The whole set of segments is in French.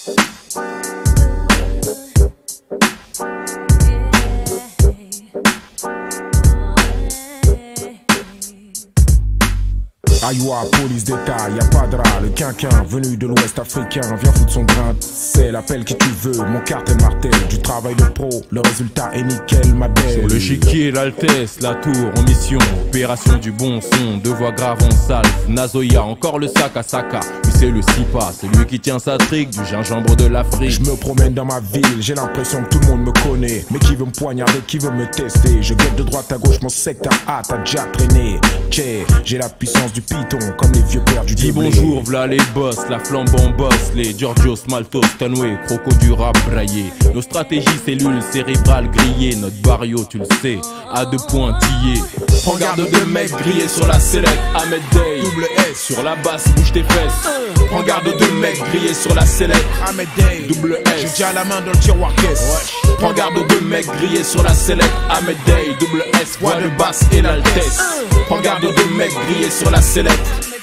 Ayoua, police d'état, y'a pas de rat, le quinquin venu de l'ouest africain vient foutre son grain. C'est l'appel qui tu veux, mon cartel martel, du travail de pro, le résultat est nickel ma belle. Sur le chiquier, l'altesse, la tour en mission, opération du bon son, deux voix graves en salle. Nazoya, encore le sac à Saka, lui c'est le Sipa, c'est lui qui tient sa trique du gingembre de l'Afrique. Je me promène dans ma ville, j'ai l'impression que tout le monde me connaît, mais qui veut me poignarder, qui veut me tester. Je guette de droite à gauche, mon secteur A, t'as déjà traîné. Tché, j'ai la puissance du piton, comme les vieux pères du Dis déblé. bonjour, v'là les boss, la flambe en boss, les Giorgio, Smalto, Stanway, Croco du rap braillé. Nos stratégies, cellules cérébrales grillées, notre barrio, tu le sais, à deux pointillés. Prends garde de mecs grillés sur la sellette, Ahmed Day, double S, sur la basse, bouge tes fesses. Prends garde de mecs grillés sur la sellette, Ahmed Day, double S, j'ai déjà la main dans le tiroir caisse. prends garde de mecs grillés sur la sellette, Ahmed Day, double S, voix de basse et l'altesse. Prends garde de mecs grillés sur la sellette.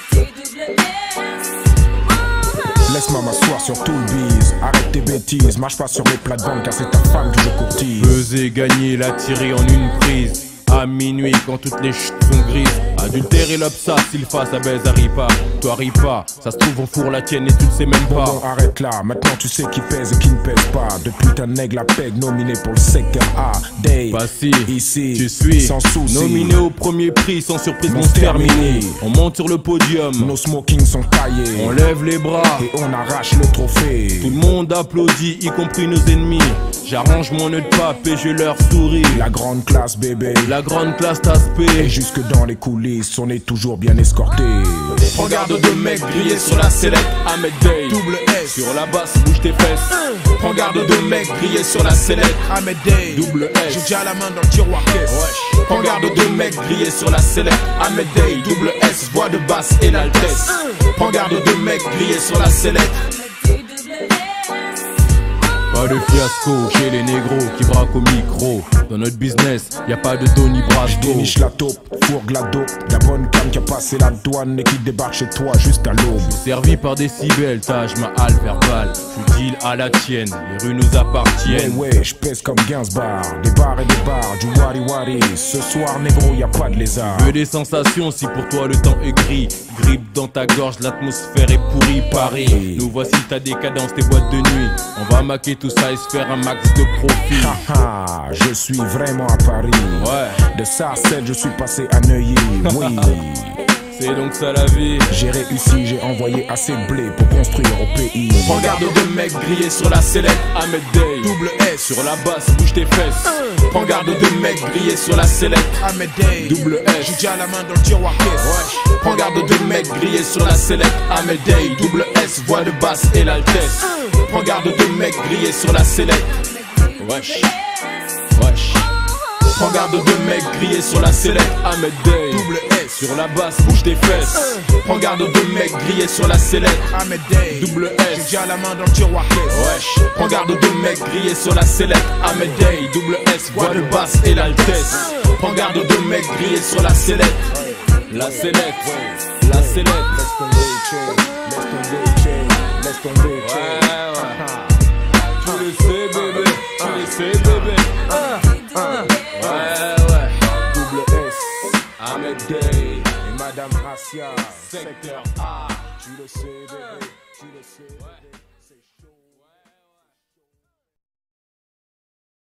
Laisse-moi m'asseoir sur tout le bise, arrête tes bêtises, marche pas sur mes plates-bandes car c'est ta femme que je courtise. Peser, gagner, la tirer en une prise. À minuit quand toutes les chutes sont grises. Adultère et l'obsat, s'il fasse à baise arrive pas. Toi arrive pas, ça se trouve on fourre la tienne et tu le sais même pas. Bon, arrête là, maintenant tu sais qui pèse et qui ne pèse pas. Depuis ta nègre la peg nominé pour le secteur A. Day, Pas si, ici, tu suis sans souci. nominé au premier prix, sans surprise Non, on se c'est terminé. termine. On monte sur le podium, Nos smokings sont taillés, on lève les bras et on arrache le trophée. tout le monde applaudit, y compris nos ennemis. J'arrange mon nœud de pape et je leur souris. La grande classe bébé, La grande classe et t'aspect. jusque dans les coulisses, on est toujours bien escorté. Prends garde de mecs grillés sur la sellette, Ahmed Day, Double S, sur la basse, bouge tes fesses. Prends garde de mecs grillés sur la sellette, Ahmed Day, double j'ai S. déjà la main dans le tiroir caisse. Prends garde de mecs grillés sur la sellette, Ahmed Day, double S, voix de basse et l'altesse. Prends garde de mecs grillés sur la sellette. Pas de fiasco chez les négros qui braquent au micro. Dans notre business, y a pas de Tony Brasco. Déniche la taupe, fourgue la dope, la bonne canne qui a passé la douane et qui débarque chez toi juste à l'aube. Servi par décibels, tâche ma halle verbale. Je deal à la tienne, les rues nous appartiennent. Ouais, je pèse comme Gainsbar, des bars et des bars, du wari wari. Ce soir, négro, y a pas de lézard. Veux des sensations si pour toi le temps est gris. Grippe dans ta gorge, l'atmosphère est pourrie. Paris, nous voici ta décadence, tes boîtes de nuit. On va maquer tout ça et se faire un max de profit. Haha, je suis vraiment à Paris. Ouais, De Sarcelles, je suis passé à Neuilly. Oui, c'est donc ça la vie. j'ai réussi, j'ai envoyé assez de blé pour construire au pays. Prends garde de mecs grillés sur la sellette, Ahmed Day, Double S, sur la basse, bouge tes fesses. Prends garde de mecs grillés sur la sellette, Ahmed Day, double j'ai S. déjà la main dans le tiroir caisse. Prends garde de mecs grillés sur la sellette, Ahmed Day, double S, voix de basse et l'altesse. Prends garde de mecs grillés sur la sellette. Wesh, wesh. Prends garde de mecs grillés sur la sellette, Ahmed Day, Double S, sur la basse, bouge tes fesses. Prends garde de mecs grillés sur la sellette, Ahmed Day, double j'ai S. déjà la main dans le tiroir caisse. Wesh, prends garde de mecs grillés sur la sellette, Ahmed Day, double S, voix de basse et l'altesse. Prends garde de mecs grillés sur la sellette. La sellette, la sellette. Laisse tomber, che, laisse tomber, che, laisse tomber, che. Ouais, tu le sais bébé, tu le sais bébé. Ouais, Double S, Ahmed Day, et Madame Asia, secteur A. tu le sais, bébé, tu le sais, bébé.